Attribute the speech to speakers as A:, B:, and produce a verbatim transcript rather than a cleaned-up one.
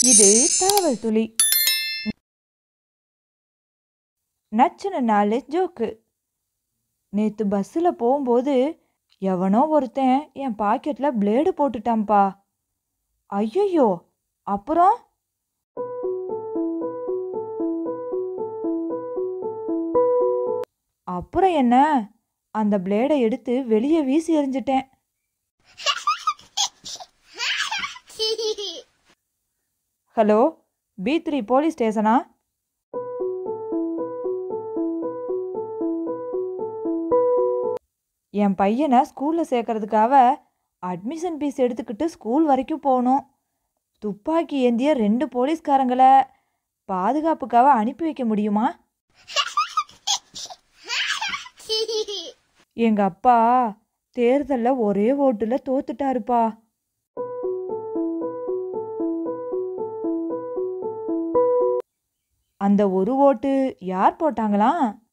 A: இது தகவல் துளி. நச்சுன நாலு ஜோக்கு. நேத்து பஸ்ஸில் போகும்போது எவனோ ஒருத்தன் என் பாக்கெட்ல பிளேடு போட்டுட்டான்ப்பா. ஐயோ, அப்புறம் அப்புறம் என்ன, அந்த பிளேடை எடுத்து வெளியே வீசி எறிஞ்சிட்டேன். ஹலோ, பி த்ரீ போலீஸ் ஸ்டேஷனா? என் பையனை ஸ்கூலில் சேர்க்கறதுக்காக அட்மிஷன் ஃபீஸ் எடுத்துக்கிட்டு ஸ்கூல் வரைக்கும் போகணும். துப்பாக்கி ஏந்திய ரெண்டு போலீஸ்காரங்களை பாதுகாப்புக்காக அனுப்பி வைக்க முடியுமா? எங்க அப்பா தேர்தலில் ஒரே ஓட்டுல தோத்துட்டாருப்பா. அந்த ஒரு ஓட்டு யார் போட்டாங்களாம்?